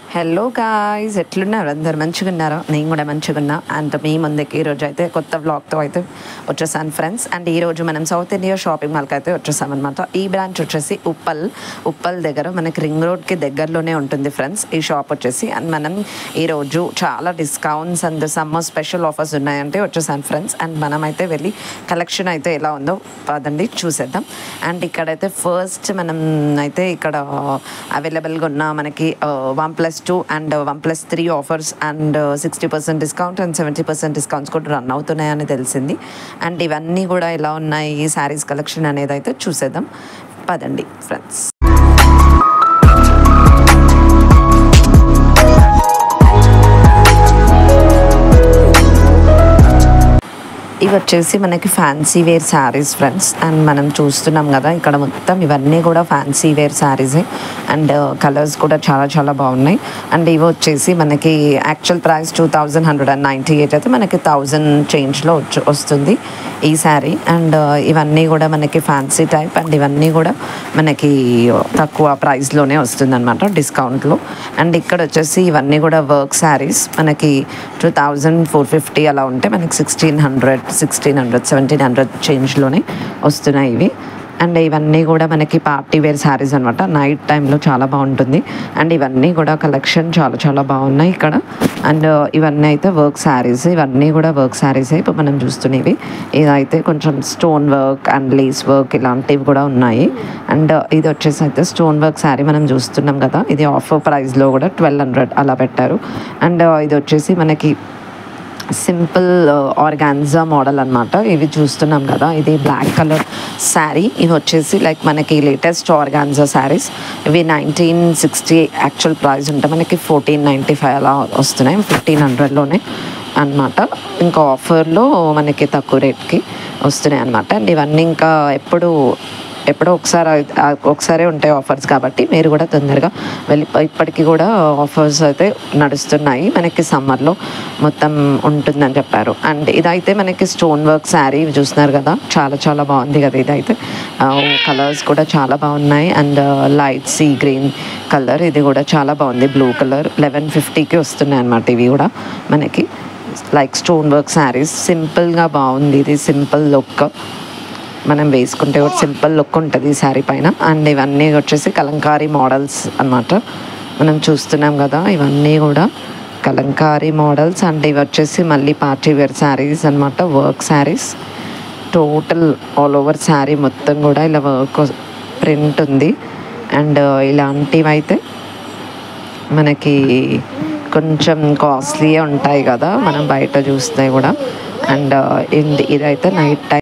Hello guys, ఎట్లున్నారు? అందరు మంచిగా ఉన్నారా? నేను కూడా మంచిగా ఉన్నా. అండ్ మీ ముందుకి ఈరోజు అయితే కొత్త వ్లాగ్తో అయితే వచ్చేసాను ఫ్రెండ్స్. అండ్ ఈరోజు మనం సౌత్ ఇండియా షాపింగ్ మాల్కి అయితే వచ్చేసామన్నమాట. ఈ బ్రాంచ్ వచ్చేసి ఉప్పల్ దగ్గర మనకి రింగ్ రోడ్కి దగ్గరలోనే ఉంటుంది ఫ్రెండ్స్ ఈ షాప్ వచ్చేసి. అండ్ మనం ఈరోజు చాలా discounts and summer special offers ఉన్నాయంటే వచ్చేసాను ఫ్రెండ్స్. అండ్ మనం అయితే వెళ్ళి కలెక్షన్ అయితే ఎలా ఉందో పదండి చూసేద్దాం. అండ్ ఇక్కడైతే ఫస్ట్ మనం అయితే ఇక్కడ అవైలబుల్గా ఉన్న మనకి 1+2 and 1+3 offers and 60% discount and 70% discounts కూడా రన్ అవుతున్నాయని తెలిసింది. అండ్ ఇవన్నీ కూడా ఎలా ఉన్నాయి ఈ శారీస్ కలెక్షన్ అనేది అయితే చూసేద్దాం పదండి ఫ్రెండ్స్. ఇవి వచ్చేసి మనకి fancy wear saris friends. And మనం చూస్తున్నాం కదా ఇక్కడ మొత్తం ఇవన్నీ కూడా ఫ్యాన్సీ వేర్ శారీసే. అండ్ కలర్స్ కూడా చాలా చాలా బాగున్నాయి. అండ్ ఇవి వచ్చేసి మనకి యాక్చువల్ ప్రైస్ 2198 అయితే మనకి 1000 చేంజ్లో వస్తుంది ఈ శారీ. అండ్ ఇవన్నీ కూడా మనకి ఫ్యాన్సీ టైప్ అండ్ ఇవన్నీ కూడా మనకి తక్కువ ప్రైస్లోనే వస్తుంది అనమాట డిస్కౌంట్లో. అండ్ ఇక్కడ వచ్చేసి ఇవన్నీ కూడా వర్క్ శారీస్ మనకి 2450 అలా ఉంటే మనకి 1600 1700 చేంజ్లోనే వస్తున్నాయి ఇవి. అండ్ ఇవన్నీ కూడా మనకి పార్టీ వేర్ శారీస్ అనమాట. నైట్ టైంలో చాలా బాగుంటుంది. అండ్ ఇవన్నీ కూడా కలెక్షన్ చాలా చాలా బాగున్నాయి ఇక్కడ. అండ్ ఇవన్నీ అయితే వర్క్ శారీస్, ఇవన్నీ కూడా వర్క్ శారీస్ ఇప్పుడు మనం చూస్తున్నవి. ఇదైతే కొంచెం stone work and lace work ఇలాంటివి కూడా ఉన్నాయి. అండ్ ఇది వచ్చేసి అయితే స్టోన్ వర్క్ శారీ మనం చూస్తున్నాం కదా, ఇది ఆఫర్ ప్రైస్లో కూడా 1200 అలా పెట్టారు. అండ్ ఇది వచ్చేసి మనకి సింపుల్ ఆర్గాన్జా మోడల్ అనమాట. ఇవి చూస్తున్నాం కదా, ఇది బ్లాక్ కలర్ శారీ. ఇవి వచ్చేసి లైక్ మనకి లేటెస్ట్ ఆర్గాన్జా శారీస్. ఇవి 1960 యాక్చువల్ ప్రైస్ ఉంటే మనకి 1495 అలా వస్తున్నాయి, 1500లోనే అనమాట. ఇంకా ఆఫర్లో మనకి తక్కువ రేట్కి వస్తున్నాయి అనమాట. అండ్ ఇవన్నీ ఇంకా ఎప్పుడో ఒకసారి ఉంటాయి ఆఫర్స్ కాబట్టి మీరు కూడా తొందరగా వెళ్ళి, ఇప్పటికీ కూడా ఆఫర్స్ అయితే నడుస్తున్నాయి మనకి సమ్మర్లో మొత్తం ఉంటుందని చెప్పారు. అండ్ ఇదైతే మనకి స్టోన్ వర్క్ శారీ చూస్తున్నారు కదా, చాలా చాలా బాగుంది కదా. ఇదైతే కలర్స్ కూడా చాలా బాగున్నాయి. And light sea green colour, ఇది కూడా చాలా బాగుంది. బ్లూ కలర్ 1150కి వస్తున్నాయి అన్నమాట. ఇవి కూడా మనకి లైక్ స్టోన్ వర్క్ శారీస్, సింపుల్గా బాగుంది. ఇది సింపుల్ లుక్, మనం వేసుకుంటే కూడా సింపుల్ లుక్ ఉంటుంది ఈ శారీ పైన. అండ్ ఇవన్నీ వచ్చేసి కలంకారీ మోడల్స్ అనమాట. మనం చూస్తున్నాం కదా, ఇవన్నీ కూడా కలంకారీ మోడల్స్. అండ్ ఇవి వచ్చేసి మళ్ళీ పార్టీ వేర్ శారీస్ అనమాట, work saris. Total all over sari మొత్తం కూడా ఇలా వర్క్ ప్రింట్ ఉంది. అండ్ ఇలాంటివి అయితే మనకి కొంచెం కాస్ట్లీ ఉంటాయి కదా మనం బయట చూస్తే కూడా. అండ్ ఇదైతే నైట్ టైం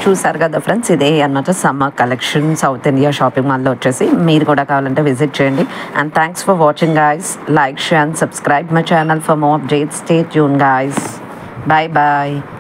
చూసారు కదా ఫ్రెండ్స్, ఇదే అన్నమాట summer collection South India shopping మాల్లో వచ్చేసి. మీరు కూడా కావాలంటే విజిట్ చేయండి. And thanks for watching guys. Like, share and subscribe my channel for more updates. Stay tune guys. Bye bye.